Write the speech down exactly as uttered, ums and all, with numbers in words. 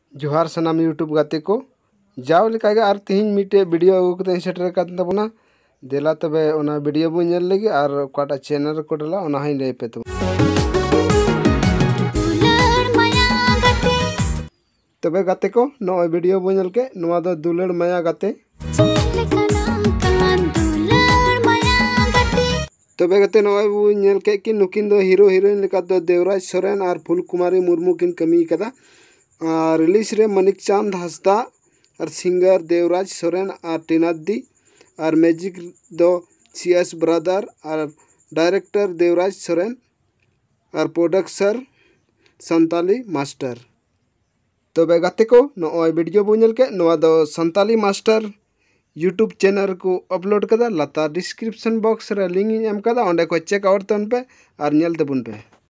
जोहार सनाम यूट्यूब गाते को जाओ लेका गे आर तिहिन मिटे वीडियो अगु कते सेटर कान तबना देला तबे ओना वीडियो बो नेल लगी आर काटा चैनल को डला ओना हाई ले पे तो तबे गाते को नो वीडियो बो नेल के नोआ दो दुलड़ माया गाते तबे गाते नो बो नेल के कि नुकिन दो हीरो हीरोइन लेका दो देवराज सोरेन और फुलकुमारी मुर्मू किन कमी कदा रिलीज रे मनिक चांद हंसदा और सिंगर देवराज सोरेन और टीनादी और मैजिक दो सीएस ब्रदर और डायरेक्टर देवराज सोरेन और प्रोडक्सर संताली मास्टर। तबे गाते को नॉय वीडियो बो नेल के नोआ दो संताली मास्टर यूट्यूब चैनल को अपलोड कदा लता डिस्क्रिप्शन बॉक्स रे लिंक एम कदा ओंडे को चेक आउट तन पे और नेल तबुन पे।